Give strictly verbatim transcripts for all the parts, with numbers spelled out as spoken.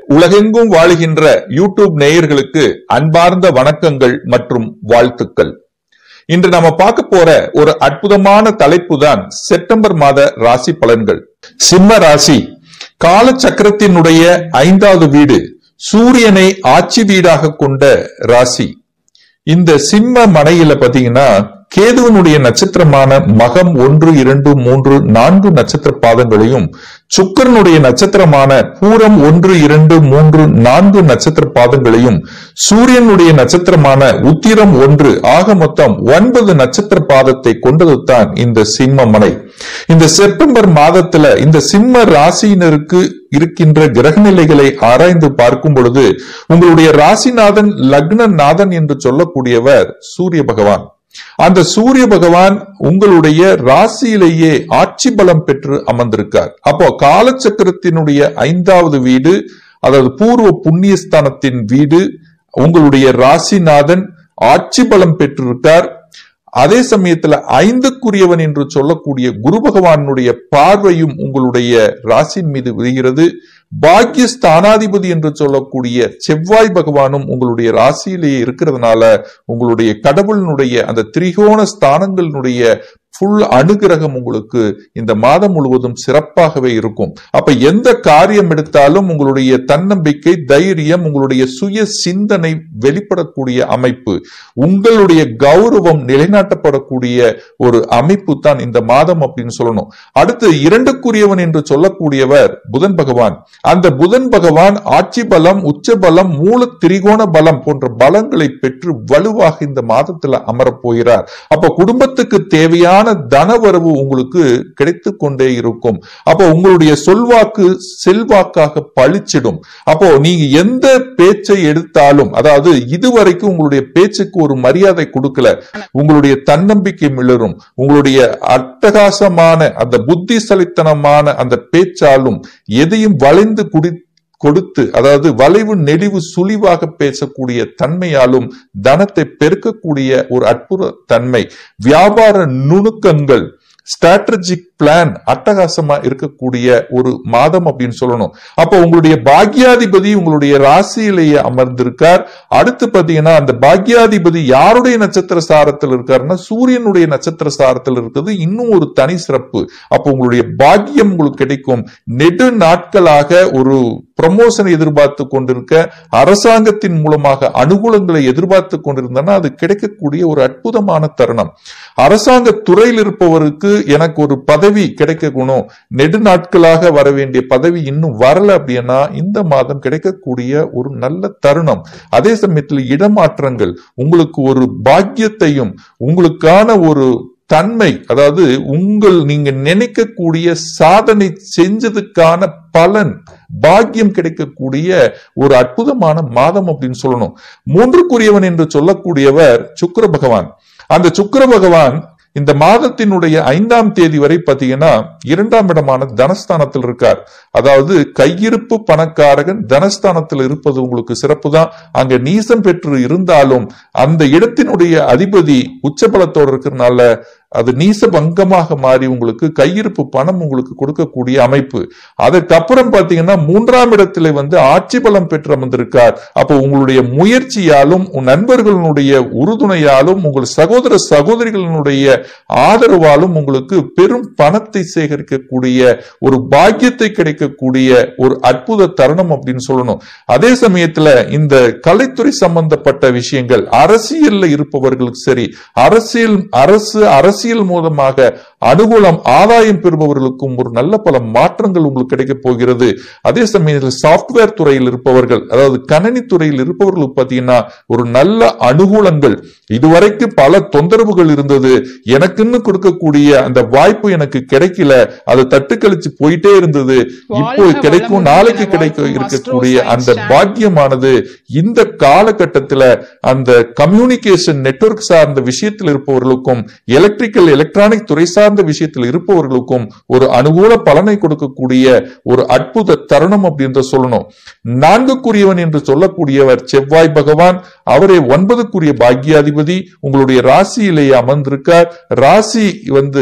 உலகெங்கும் வாழுகின்ற யூடியூப் நேயர்களுக்கு அன்பார்ந்த வணக்கங்கள் மற்றும் வாழ்த்துக்கள். இன்று நாம பார்க்க போற ஒரு அற்புதமான தலைப்பு தான் செப்டம்பர் மாத ராசி பலன்கள். சிம்ம ராசி கால சக்கரத்தினுடைய ஐந்தாவது வீடு, சூரியனை ஆட்சி வீடாக கொண்ட ராசி. இந்த சிம்ம மனையில பாத்தீங்கன்னா கேதுவனுடைய நட்சத்திரமான மகம் ஒன்று இரண்டு மூன்று நான்கு நட்சத்திர பாதங்களையும், சுக்கிரனுடைய நட்சத்திரமான பூரம் ஒன்று இரண்டு மூன்று நான்கு நட்சத்திர பாதங்களையும், சூரியனுடைய நட்சத்திரமான உத்திரம் ஒன்று, ஆக மொத்தம் ஒன்பது நட்சத்திர பாதத்தை கொண்டதுதான் இந்த சிம்ம மனை. இந்த செப்டம்பர் மாதத்துல இந்த சிம்ம ராசியினருக்கு இருக்கின்ற கிரக நிலைகளை ஆராய்ந்து பார்க்கும் பொழுது உங்களுடைய ராசிநாதன் லக்னநாதன் என்று சொல்லக்கூடியவர் சூரிய பகவான். அந்த சூரிய பகவான் உங்களுடைய ராசியிலேயே ஆட்சி பலம் பெற்று அமர்ந்திருக்கார். அப்போ காலச்சக்கரத்தினுடைய ஐந்தாவது வீடு, அதாவது பூர்வ புண்ணியஸ்தானத்தின் வீடு, உங்களுடைய ராசிநாதன் ஆட்சி பலம் பெற்றிருக்கார். அதே சமயத்துல ஐந்துக்குரியவன் என்று சொல்லக்கூடிய குரு பகவானுடைய பார்வையும் உங்களுடைய ராசியின் மீது விழுகிறது. பாக்கிய ஸ்தானாதிபதி என்று சொல்லக்கூடிய செவ்வாய் பகவானும் உங்களுடைய ராசியிலேயே இருக்கிறதுனால உங்களுடைய கடவுளினுடைய அந்த திரிகோண ஸ்தானங்களினுடைய புல் அனுகிரகம் உங்களுக்கு இந்த மாதம் முழுவதும் சிறப்பாகவே இருக்கும். அப்ப எந்த காரியம் எடுத்தாலும் உங்களுடைய தன்னம்பிக்கை, தைரியம், உங்களுடைய சுய சிந்தனை வெளிப்படக்கூடிய அமைப்பு, உங்களுடைய கௌரவம் நிலைநாட்டப்படக்கூடிய ஒரு அமைப்பு தான் இந்த மாதம் அப்படின்னு சொல்லணும். அடுத்து இரண்டுக்குரியவன் என்று சொல்லக்கூடியவர் புதன் பகவான். அந்த புதன் பகவான் ஆட்சி பலம், உச்ச பலம், மூல திரிகோண பலம் போன்ற பலங்களை பெற்று வலுவாக இந்த மாதத்துல அமரப் போகிறார். அப்ப குடும்பத்துக்கு தேவையான தனவரவு உங்களுக்கு கிடைத்து கொண்டே இருக்கும். அப்போ உங்களுடைய சொல்வாக்கு செல்வாக்காக பளிச்சிடும். அப்போ நீங்க எந்த பேச்சை எடுத்தாலும், அதாவது இதுவரைக்கும் உங்களுடைய பேச்சுக்கு ஒரு மரியாதை கொடுக்கல, உங்களுடைய தன்னம்பிக்கை மிளரும். உங்களுடைய அட்டகாசமான அந்த புத்திசலித்தனமான அந்த பேச்சாலும் எதையும் வளைந்து குடி கொடுத்து, அதாவது வளைவு நெளிவு சுழிவாக பேசக்கூடிய தன்மையாலும் தனத்தை பெருக்கக்கூடிய ஒரு அற்புத தன்மை, வியாபார நுணுக்கங்கள், ஸ்ட்ராட்டஜிக் பிளான் அட்டகாசமா இருக்கக்கூடிய ஒரு மாதம் அப்படின்னு சொல்லணும். அப்போ உங்களுடைய பாக்யாதிபதி உங்களுடைய ராசியிலேயே அமர்ந்திருக்கார். அடுத்து பாத்தீங்கன்னா அந்த பாக்யாதிபதி யாருடைய நட்சத்திர சாரத்தில் இருக்காருன்னா சூரியனுடைய நட்சத்திர சாரத்தில் இருக்கிறது இன்னும் ஒரு தனி சிறப்பு. அப்போ உங்களுடைய பாக்கியம் உங்களுக்கு கிடைக்கும். நெடு நாட்களாக ஒரு ப்ரமோஷனை எதிர்பார்த்து கொண்டிருக்க, அரசாங்கத்தின் மூலமாக அனுகூலங்களை எதிர்பார்த்து கொண்டிருந்தனா அது கிடைக்கக்கூடிய ஒரு அற்புதமான தருணம். அரசாங்க துறையில் இருப்பவருக்கு எனக்கு ஒரு பதவி கிடைக்கணும், நெடு நாட்களாக வர வேண்டிய பதவி இன்னும் வரல அப்படின்னா இந்த மாதம் கிடைக்கக்கூடிய ஒரு நல்ல தருணம். அதே சமயத்தில் இடமாற்றங்கள் உங்களுக்கு ஒரு பாக்கியத்தையும் உங்களுக்கான ஒரு தன்மை, அதாவது உங்கள் நீங்க நினைக்கக்கூடிய சாதனை செஞ்சதுக்கான பலன் பாக்கியம் கிடைக்கக்கூடிய ஒரு அற்புதமான மாதம் அப்படின்னு சொல்லணும். மூன்றுக்குரியவன் என்று சொல்லக்கூடியவர் சுக்கிர பகவான். அந்த சுக்கிர பகவான் இந்த மாதத்தினுடைய ஐந்தாம் தேதி வரை பாத்தீங்கன்னா இரண்டாம் இடமான தனஸ்தானத்தில் இருக்கார். அதாவது கையிருப்பு பணக்காரகன் தனஸ்தானத்தில் இருப்பது உங்களுக்கு சிறப்பு தான். அங்க நீசம் பெற்று இருந்தாலும் அந்த இடத்தினுடைய அதிபதி உச்சபலத்தோடு இருக்கிறதுனால அது நீச பங்கமாக மாறி உங்களுக்கு கையிருப்பு பணம் உங்களுக்கு கொடுக்கக்கூடிய அமைப்பு. அதுக்கப்புறம் பாத்தீங்கன்னா மூன்றாம் இடத்துல வந்து ஆட்சி பலம் பெற்று அமர்ந்திருக்கார். அப்போ உங்களுடைய முயற்சியாலும் நண்பர்களுடைய உறுதுணையாலும் உங்கள் சகோதர சகோதரிகளினுடைய ஆதரவாலும் உங்களுக்கு பெரும் பணத்தை சேகரிக்கக்கூடிய ஒரு பாக்கியத்தை கிடைக்கக்கூடிய ஒரு அற்புத தருணம் அப்படின்னு சொல்லணும். அதே சமயத்துல இந்த கலைத்துறை சம்பந்தப்பட்ட விஷயங்கள், அரசியல்ல இருப்பவர்களுக்கு சரி, அரசியல் அரசு அரசு அரசியல் மூலமாக அனுகூலம் ஆதாயம் பெறுபவர்களுக்கும் ஒரு நல்ல பல மாற்றங்கள் உங்களுக்கு கிடைக்க போகிறது. அதே சமயத்தில் சாப்ட்வேர் துறையில் இருப்பவர்கள், அதாவது கணினி துறையில் இருப்பவர்களுக்கு பார்த்தீங்கன்னா ஒரு நல்ல அனுகூலங்கள், இதுவரைக்கும் பல தொந்தரவுகள் இருந்தது, எனக்குன்னு கொடுக்கக்கூடிய அந்த வாய்ப்பு எனக்கு கிடைக்கல, அது தட்டுக்கழிச்சு போயிட்டே இருந்தது, இப்போ கிடைக்கும், நாளைக்கு கிடைக்க இருக்கக்கூடிய அந்த பாக்கியமானது இந்த காலகட்டத்தில் அந்த கம்யூனிகேஷன் நெட்வொர்க் சார்ந்த விஷயத்தில் இருப்பவர்களுக்கும் எலக்ட்ரிக் எலக்ட்ரானிக் துறை சார்ந்த விஷயத்தில் இருப்பவர்களுக்கும் ஒரு அனுகூல பலனை கொடுக்கக்கூடிய ஒரு அற்புத தருணம் அப்படின்னு சொல்லணும். நான்குக்குரியவன் என்று சொல்லக்கூடியவர் செவ்வாய் பகவான். அவரே ஒன்பதுக்குரிய பாக்கியாதிபதி உங்களுடைய ராசியிலேயே அமர்ந்திருக்கார். ராசி வந்து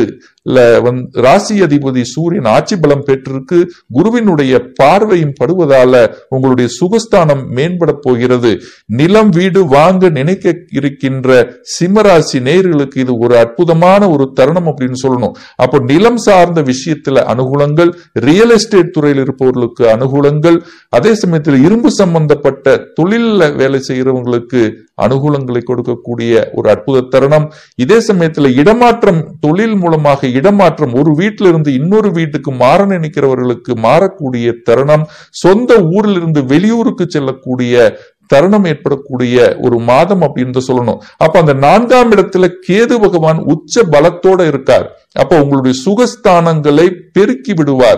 வந்து ராசி அதிபதி சூரியன் ஆட்சி பலம் பெற்றிருக்கு. குருவினுடைய பார்வையும் படுவதால உங்களுடைய சுகஸ்தானம் மேம்பட போகிறது. நிலம் வீடு வாங்க நினைக்க இருக்கின்ற சிம்மராசி நேயர்களுக்கு இது ஒரு அற்புதமான ஒரு தருணம் அப்படின்னு சொல்லணும். அப்போ நிலம் சார்ந்த விஷயத்துல அனுகூலங்கள், ரியல் எஸ்டேட் துறையில் இருப்பவர்களுக்கு அனுகூலங்கள், அதே சமயத்தில் இரும்பு சம்பந்தப்பட்ட தொழில வேலை செய்யறவங்களுக்கு அனுகூலங்களை கொடுக்கக்கூடிய ஒரு அற்புத தருணம். இதே சமயத்துல இடமாற்றம், தொழில் மூலமாக இடமாற்றம், ஒரு வீட்டில இருந்து இன்னொரு வீட்டுக்கு மாற நினைக்கிறவர்களுக்கு மாறக்கூடிய தருணம், சொந்த ஊரில் இருந்து வெளியூருக்கு செல்லக்கூடிய தருணம் ஏற்படக்கூடிய ஒரு மாதம் அப்படின்னு சொல்லணும். அப்ப அந்த நான்காம் இடத்துல கேது பகவான் உச்ச பலத்தோட இருக்கார். அப்ப உங்களுடைய சுகஸ்தானங்களை பெருக்கி விடுவார்.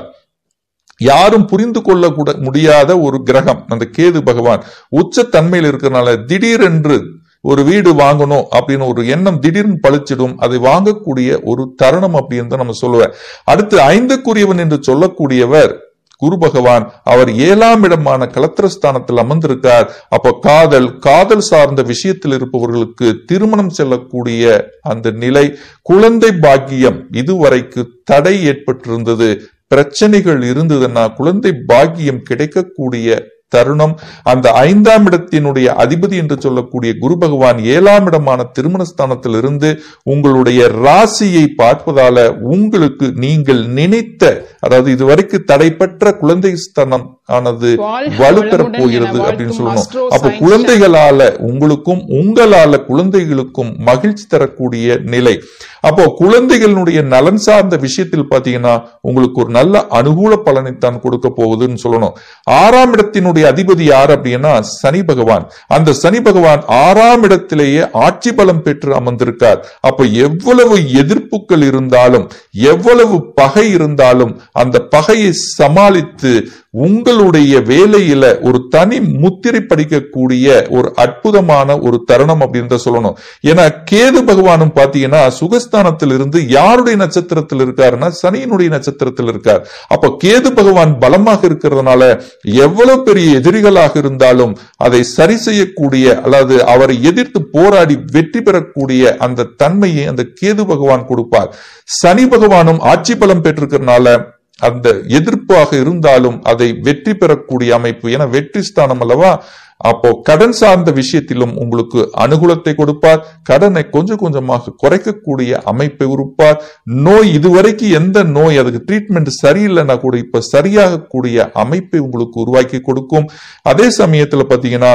யாரும் புரிந்து கொள்ள கூட முடியாத ஒரு கிரகம் அந்த கேது பகவான் உச்ச தன்மையில் இருக்கிறதுனால திடீரென்று ஒரு வீடு வாங்கணும் அப்படின்னு ஒரு எண்ணம் திடீர்னு பழிச்சிடும். அதை வாங்கக்கூடிய ஒரு தருணம் அப்படின்னு தான் நம்ம சொல்லுவேன். அடுத்து ஐந்துக்குரியவன் என்று சொல்லக்கூடியவர் குரு பகவான். அவர் ஏழாம் இடமான கலத்திரஸ்தானத்தில் அமர்ந்திருக்கார். அப்ப காதல், காதல் சார்ந்த விஷயத்தில் இருப்பவர்களுக்கு திருமணம் செல்லக்கூடிய அந்த நிலை, குழந்தை பாக்கியம் இதுவரைக்கு தடை ஏற்பட்டிருந்தது, பிரச்சனைகள் இருந்ததுன்னா குழந்தை பாக்கியம் கிடைக்கக்கூடிய தருணம். அந்த ஐந்தாம் இடத்தினுடைய அதிபதி என்று சொல்லக்கூடிய குரு பகவான் ஏழாம் இடமான திருமணஸ்தானத்தில் இருந்து உங்களுடைய ராசியை பார்ப்பதால உங்களுக்கு நீங்கள் நினைத்த, அதாவது இதுவரைக்கும் தடைப்பட்ட குழந்தை ஸ்தானம் ஆனது வலுப்பெற போகிறது அப்படின்னு சொல்லணும். அப்ப குழந்தைகளால உங்களுக்கும் உங்களால குழந்தைகளுக்கும் மகிழ்ச்சி தரக்கூடிய நிலை. அப்போ குழந்தைகளுடைய நலன் சார்ந்த விஷயத்தில் பாத்தீங்கன்னா உங்களுக்கு ஒரு நல்ல அனுகூல பலனைத்தான் கொடுக்க போகுதுன்னு சொல்லணும். ஆறாம் இடத்தினுடைய அதிபதி யார் அப்படின்னா சனி பகவான். அந்த சனி பகவான் ஆறாம் இடத்திலேயே ஆட்சி பலம் பெற்று அமர்ந்திருக்கார். அப்ப எவ்வளவு எதிர்ப்புகள் இருந்தாலும், எவ்வளவு பகை இருந்தாலும் அந்த பகையை சமாளித்து உங்களுடைய வேலையில ஒரு தனி முத்திரை படிக்கக்கூடிய ஒரு அற்புதமான ஒரு தருணம் அப்படின்னு சொல்லணும். ஏன்னா கேது பகவானும் பாத்தீங்கன்னா சுகஸ்தானத்தில் இருந்து யாருடைய நட்சத்திரத்தில் இருக்காருன்னா சனியினுடைய நட்சத்திரத்தில் இருக்கார். அப்ப கேது பகவான் பலமாக இருக்கிறதுனால எவ்வளவு பெரிய எதிரிகளாக இருந்தாலும் அதை சரி செய்யக்கூடிய, அல்லது அவரை எதிர்த்து போராடி வெற்றி பெறக்கூடிய அந்த தன்மையை அந்த கேது பகவான் கொடுப்பார். சனி பகவானும் ஆட்சி பலம் பெற்றிருக்கிறதுனால அந்த எதிர்ப்பாக இருந்தாலும் அதை வெற்றி பெறக்கூடிய அமைப்பு. ஏன்னா வெற்றி ஸ்தானம் அல்லவா. அப்போ கடன் சார்ந்த விஷயத்திலும் உங்களுக்கு அனுகூலத்தை கொடுப்பார். கடனை கொஞ்சம் கொஞ்சமாக குறைக்கக்கூடிய அமைப்பை உருப்பார். நோய், இதுவரைக்கும் எந்த நோய் அதுக்கு ட்ரீட்மெண்ட் சரியில்லைன்னா கூட இப்ப சரியாகக்கூடிய அமைப்பை உங்களுக்கு உருவாக்கி கொடுக்கும். அதே சமயத்துல பாத்தீங்கன்னா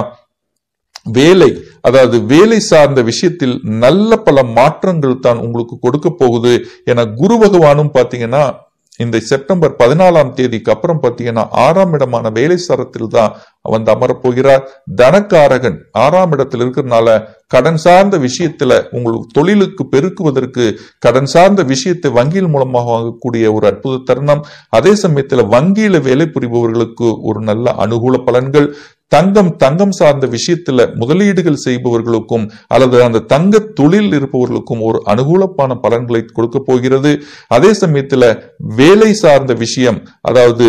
வேலை, அதாவது வேலை சார்ந்த விஷயத்தில் நல்ல பல மாற்றங்கள் தான் உங்களுக்கு கொடுக்க போகுது. என குரு பகவானும் பாத்தீங்கன்னா இந்த செப்டம்பர் பதினாலாம் தேதிக்கு அப்புறம் பாத்தீங்கன்னா ஆறாம் இடமான வேலை சாரத்தில் தான் வந்து அமரப்போகிறார். தனக்காரகன் ஆறாம் இடத்தில் இருக்கிறதுனால கடன் சார்ந்த விஷயத்துல உங்களுக்கு தொழிலுக்கு பெருக்குவதற்கு கடன் சார்ந்த விஷயத்தை வங்கியில் மூலமாக வாங்கக்கூடிய ஒரு அற்புத தருணம். அதே சமயத்துல வங்கியில வேலை புரிபவர்களுக்கு ஒரு நல்ல அனுகூல பலன்கள். தங்கம், தங்கம் சார்ந்த விஷயத்துல முதலீடுகள் செய்பவர்களுக்கும் அல்லது அந்த தங்க தொழில் இருப்பவர்களுக்கும் ஒரு அனுகூலமான பலன்களை கொடுக்க போகிறது. அதே சமயத்துல வேலை சார்ந்த விஷயம், அதாவது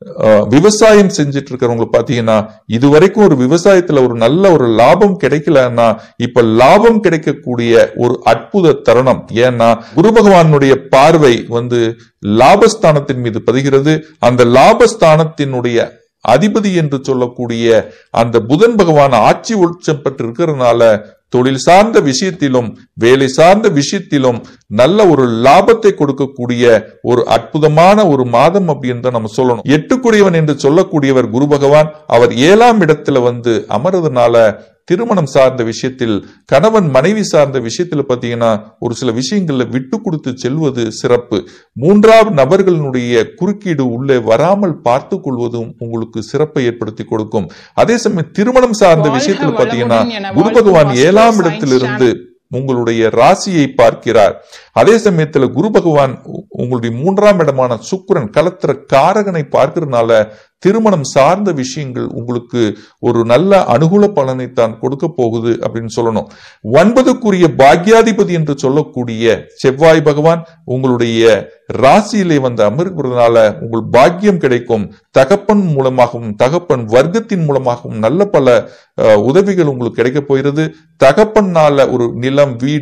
விவசாயம் செஞ்சிட்டு இருக்கிறவங்க பாத்தீங்கன்னா இதுவரைக்கும் ஒரு விவசாயத்துல ஒரு நல்ல ஒரு லாபம் கிடைக்கலன்னா இப்ப லாபம் கிடைக்கக்கூடிய ஒரு அற்புத தருணம். ஏன்னா குரு பகவானுடைய பார்வை வந்து லாபஸ்தானத்தின் மீது பதிகிறது. அந்த லாபஸ்தானத்தினுடைய அதிபதி என்று சொல்லக்கூடிய அந்த புதன் பகவான் ஆட்சி உச்சம் பெற்று இருக்கிறதுனால தொழில் சார்ந்த விஷயத்திலும் வேலை சார்ந்த விஷயத்திலும் நல்ல ஒரு லாபத்தை கொடுக்கக்கூடிய ஒரு அற்புதமான ஒரு மாதம் அப்படின்னு தான் நம்ம சொல்லணும். எட்டுக்குரியவன் என்று சொல்லக்கூடியவர் குரு பகவான். அவர் ஏழாம் இடத்துல வந்து அமர்றதுனால திருமணம் சார்ந்த விஷயத்தில், கணவன் மனைவி சார்ந்த விஷயத்துல பாத்தீங்கன்னா ஒரு சில விஷயங்கள்ல விட்டு கொடுத்து செல்வது சிறப்பு. மூன்றாவது நபர்களுடைய குறுக்கீடு உள்ளே வராமல் பார்த்து கொள்வதும் உங்களுக்கு சிறப்பை ஏற்படுத்தி கொடுக்கும். அதே சமயம் திருமணம் சார்ந்த விஷயத்துல பாத்தீங்கன்னா குரு பகவான் ஏழாம் இடத்திலிருந்து உங்களுடைய ராசியை பார்க்கிறார். அதே சமயத்துல குரு பகவான் உங்களுடைய மூன்றாம் இடமான சுக்கிரன் கலத்திர காரகனை பார்க்கிறதுனால திருமணம் சார்ந்த விஷயங்கள் உங்களுக்கு ஒரு நல்ல அனுகூல பலனை தான் கொடுக்க போகுது அப்படின்னு சொல்லணும். ஒன்பதுக்குரிய பாக்யாதிபதி என்று சொல்லக்கூடிய செவ்வாய் பகவான் உங்களுடைய ராசியிலே வந்து அமர்கிறதுனால உங்கள் பாக்கியம் கிடைக்கும். தகப்பன் மூலமாகவும் தகப்பன் வர்க்கத்தின் மூலமாகவும் நல்ல பல உதவிகள் உங்களுக்கு கிடைக்க போகிறது. தகப்பன்னால ஒரு நிலம், வீடு,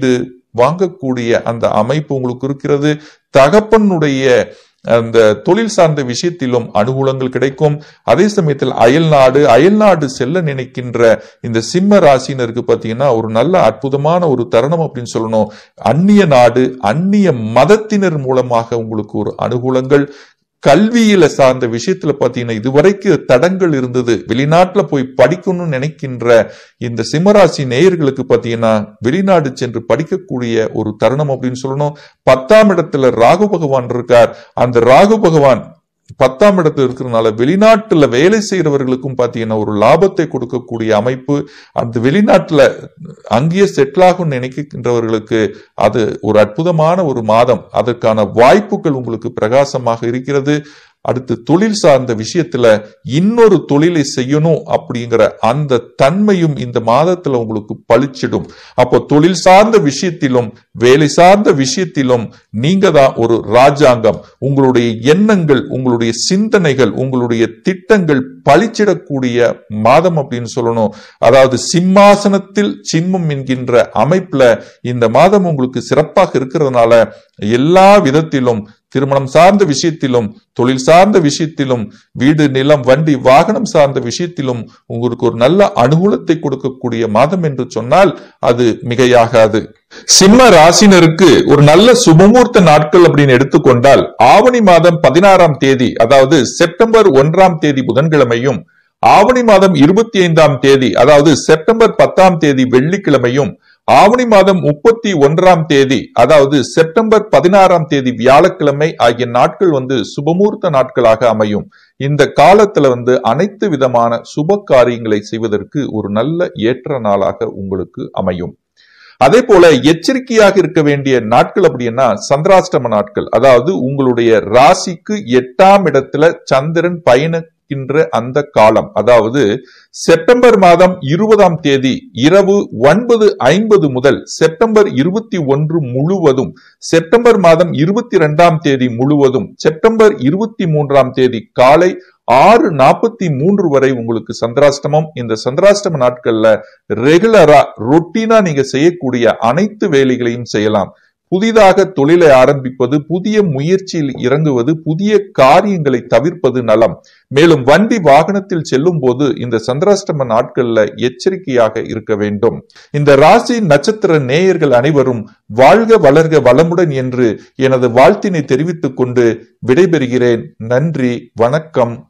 வாங்கக்கூடிய அந்த அமைப்பு உங்களுக்கு இருக்கிறது. தகப்பனுடைய அந்த தொழில் சார்ந்த விஷயத்திலும் அனுகூலங்கள் கிடைக்கும். அதே சமயத்தில் அயல் நாடு அயல் நாடு செல்ல நினைக்கின்ற இந்த சிம்ம ராசினருக்கு பாத்தீங்கன்னா ஒரு நல்ல அற்புதமான ஒரு தருணம் அப்படின்னு சொல்லணும். அந்நிய நாடு அந்நிய மதத்தினர் மூலமாக உங்களுக்கு ஒரு அனுகூலங்கள். கல்வியில சார்ந்த விஷயத்துல பாத்தீங்கன்னா இதுவரைக்கும் தடங்கள் இருந்தது. வெளிநாட்டுல போய் படிக்கணும்னு நினைக்கின்ற இந்த சிம்மராசி நேயர்களுக்கு பாத்தீங்கன்னா வெளிநாடு சென்று படிக்கக்கூடிய ஒரு தருணம் அப்படின்னு சொல்லணும். பத்தாம் இடத்துல ராகு பகவான் இருக்கார். அந்த ராகு பகவான் பத்தாம் இடத்துல இருக்கிறதுனால வெளிநாட்டுல வேலை செய்யறவர்களுக்கும் பாத்தீங்கன்னா ஒரு லாபத்தை கொடுக்கக்கூடிய அமைப்பு. அந்த வெளிநாட்டுல அங்கேயே செட்டில் ஆகும் நினைக்கின்றவர்களுக்கு அது ஒரு அற்புதமான ஒரு மாதம். அதற்கான வாய்ப்புகள் உங்களுக்கு பிரகாசமாக இருக்கிறது. அடுத்து தொழில் சார்ந்த விஷயத்துல இன்னொரு தொழிலை செய்யணும் அப்படிங்கிற அந்த தன்மையும் இந்த மாதத்துல உங்களுக்கு பளிச்சிடும். அப்போ தொழில் சார்ந்த விஷயத்திலும் வேலை சார்ந்த விஷயத்திலும் நீங்க தான் ஒரு ராஜாங்கம். உங்களுடைய எண்ணங்கள் உங்களுடைய சிந்தனைகள் உங்களுடைய திட்டங்கள் பளிச்சிடக்கூடிய மாதம் அப்படின்னு சொல்லணும். அதாவது சிம்மாசனத்தில் சிம்மம் என்கின்ற அமைப்புல இந்த மாதம் உங்களுக்கு சிறப்பாக இருக்கிறதுனால எல்லா விதத்திலும் திருமணம் சார்ந்த விஷயத்திலும் தொழில் சார்ந்த விஷயத்திலும் வீடு நிலம் வண்டி வாகனம் சார்ந்த விஷயத்திலும் உங்களுக்கு ஒரு நல்ல அனுகூலத்தை கொடுக்கக்கூடிய மாதம் என்று சொன்னால் அது மிகையாகாது. சிம்ம ராசினருக்கு ஒரு நல்ல சுபமூர்த்த நாட்கள் அப்படின்னு எடுத்துக்கொண்டால் ஆவணி மாதம் பதினாறாம் தேதி அதாவது செப்டம்பர் ஒன்றாம் தேதி புதன்கிழமையும் ஆவணி மாதம் இருபத்தி ஐந்தாம் தேதி அதாவது செப்டம்பர் பத்தாம் தேதி வெள்ளிக்கிழமையும் ஆவணி மாதம் முப்பத்தி ஒன்றாம் தேதி அதாவது செப்டம்பர் பதினாறாம் தேதி வியாழக்கிழமை ஆகிய நாட்கள் வந்து சுபமூர்த்த நாட்களாக அமையும். இந்த காலத்துல வந்து அனைத்து விதமான சுப காரியங்களை செய்வதற்கு ஒரு நல்ல ஏற்ற நாளாக உங்களுக்கு அமையும். அதே போல எச்சரிக்கையாக இருக்க வேண்டிய நாட்கள் அப்படின்னா சந்திராஷ்டம நாட்கள். அதாவது உங்களுடைய ராசிக்கு எட்டாம் இடத்துல சந்திரன் பயண அந்த காலம் அதாவது செப்டம்பர் மாதம் இருபதாம் தேதி இரவு ஒன்பது ஐம்பது முதல் செப்டம்பர் இருபத்தி ஒன்று முழுவதும் செப்டம்பர் மாதம் இருபத்தி இரண்டாம் தேதி முழுவதும் செப்டம்பர் இருபத்தி மூன்றாம் தேதி காலை ஆறு நாற்பத்தி மூன்று வரை உங்களுக்கு சந்திராஷ்டமம். இந்த சந்திராஷ்டம நாட்கள்ல ரெகுலரா ரொட்டீனா நீங்க செய்யக்கூடிய அனைத்து வேலைகளையும் செய்யலாம். புதிதாக தொழிலை ஆரம்பிப்பது புதிய முயற்சியில் இறங்குவது புதிய காரியங்களை தவிர்ப்பது நலம். மேலும் வண்டி வாகனத்தில் செல்லும் போது இந்த சந்திராஷ்டம நாட்கள்ல எச்சரிக்கையாக இருக்க வேண்டும். இந்த ராசி நட்சத்திர நேயர்கள் அனைவரும் வாழ்க வளர்க வளமுடன் என்று எனது வாழ்த்தினை தெரிவித்துக் கொண்டு விடைபெறுகிறேன். நன்றி, வணக்கம்.